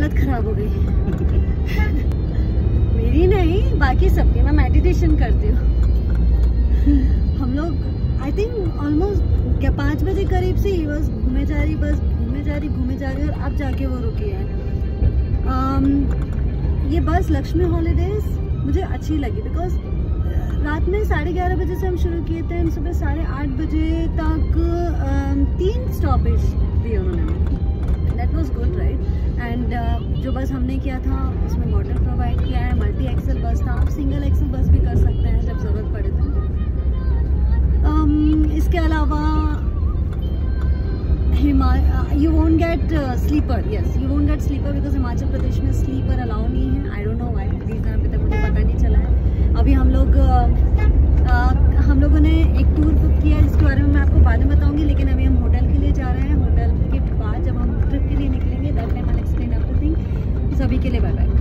हालत खराब हो गई। मेरी नहीं, बाकी सबकी। मैं मेडिटेशन करती हूँ। हम लोग आई थिंक ऑलमोस्ट 5 बजे करीब से ही बस घूमे जा रही, और अब जाके वो रुकी है। ये बस लक्ष्मी हॉलीडेज मुझे अच्छी लगी बिकॉज रात में 11:30 बजे से हम शुरू किए थे, हम सुबह 8:30 बजे तक 3 स्टॉपेज दिए उन्होंने। That was good right. And जो बस हमने किया था उसमें वाटर प्रोवाइड किया है, मल्टी एक्सल बस था। आप सिंगल एक्सल बस भी कर सकते हैं जब ज़रूरत पड़े तो। इसके अलावा you won't get sleeper, yes you won't get sleeper because Himachal Pradesh में स्लीपर अलाउ नहीं है। I don't know why, reason अभी तक मुझे पता नहीं चला है। अभी हम लोगों ने एक टूर बुक किया है जिसके बारे में मैं आपको बाद में बताऊंगी, लेकिन अभी हम होटल के लिए जा रहे हैं। होटल के बाद जब हम ट्रिप के लिए निकलेंगे that time I will explain everything. सभी के लिए बाय बाय।